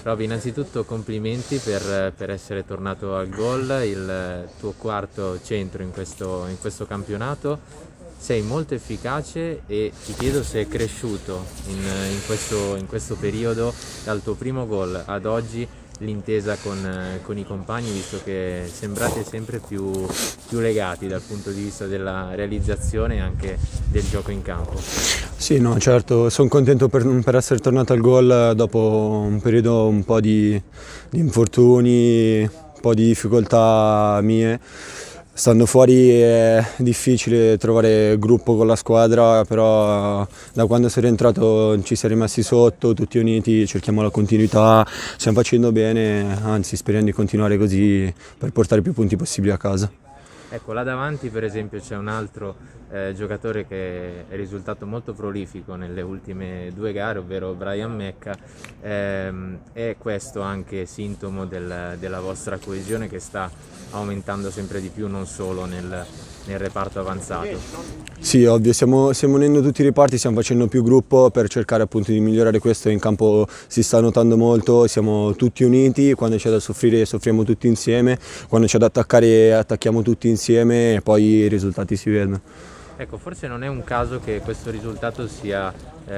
Roby, innanzitutto complimenti per essere tornato al gol, il tuo quarto centro in questo campionato. Sei molto efficace e ti chiedo se è cresciuto in questo periodo, dal tuo primo gol ad oggi, l'intesa con i compagni, visto che sembrate sempre più legati dal punto di vista della realizzazione e anche del gioco in campo. Sì, no, certo, sono contento per essere tornato al gol dopo un periodo un po' di infortuni, un po' di difficoltà mie. Stando fuori è difficile trovare gruppo con la squadra, però da quando sono rientrato ci siamo rimasti sotto, tutti uniti, cerchiamo la continuità, stiamo facendo bene, anzi speriamo di continuare così per portare più punti possibili a casa. Ecco, là davanti per esempio c'è un altro giocatore che è risultato molto prolifico nelle ultime 2 gare, ovvero Brian Mecca. È questo anche sintomo della vostra coesione che sta aumentando sempre di più, non solo nel reparto avanzato? Sì, ovvio, stiamo unendo tutti i reparti, stiamo facendo più gruppo per cercare appunto di migliorare questo. In campo si sta notando molto, siamo tutti uniti, quando c'è da soffrire soffriamo tutti insieme, quando c'è da attaccare attacchiamo tutti insieme e poi i risultati si vedono. Ecco, forse non è un caso che questo risultato sia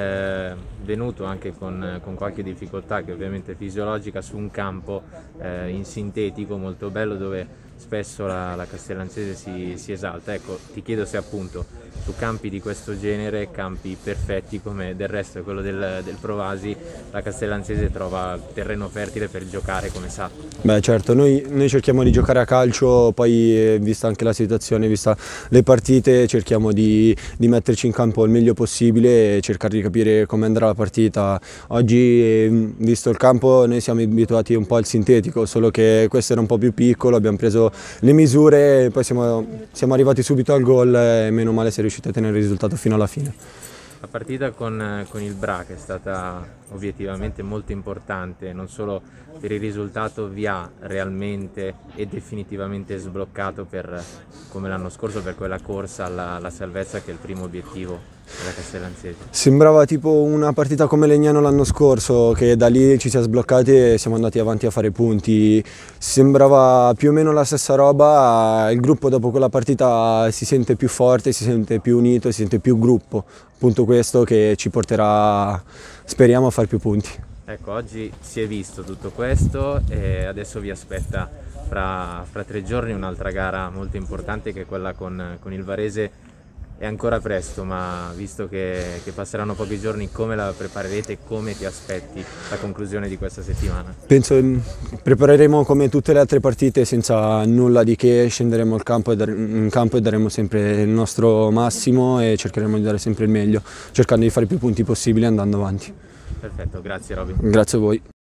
venuto anche con qualche difficoltà, che ovviamente è fisiologica, su un campo in sintetico molto bello, dove spesso la castellanzese si esalta. Ecco, ti chiedo se appunto su campi di questo genere, campi perfetti come del resto è quello del Provasi, la castellanzese trova terreno fertile per giocare come sa. Beh certo, noi cerchiamo di giocare a calcio, poi vista anche la situazione, vista le partite, cerchiamo di metterci in campo il meglio possibile e cercare di capire come andrà la partita. Oggi, visto il campo, noi siamo abituati un po' al sintetico, solo che questo era un po' più piccolo, abbiamo preso le misure e poi siamo arrivati subito al gol e meno male si è riusciti a tenere il risultato fino alla fine. La partita con il Braga è stata obiettivamente molto importante, non solo per il risultato, vi ha realmente e definitivamente sbloccato come l'anno scorso, per quella corsa alla salvezza che è il primo obiettivo della castellanzese. Sembrava tipo una partita come Legnano l'anno scorso, che da lì ci siamo sbloccati e siamo andati avanti a fare punti. Sembrava più o meno la stessa roba, il gruppo dopo quella partita si sente più forte, si sente più unito, si sente più gruppo. Appunto questo che ci porterà, speriamo, a fare più punti. Ecco, oggi si è visto tutto questo e adesso vi aspetta fra 3 giorni un'altra gara molto importante, che è quella con il Varese. È ancora presto, ma visto che passeranno pochi giorni, come la preparerete e come ti aspetti la conclusione di questa settimana? Penso prepareremo come tutte le altre partite, senza nulla di che, scenderemo in campo e daremo sempre il nostro massimo e cercheremo di dare sempre il meglio, cercando di fare più punti possibili andando avanti. Perfetto, grazie Roby. Grazie a voi.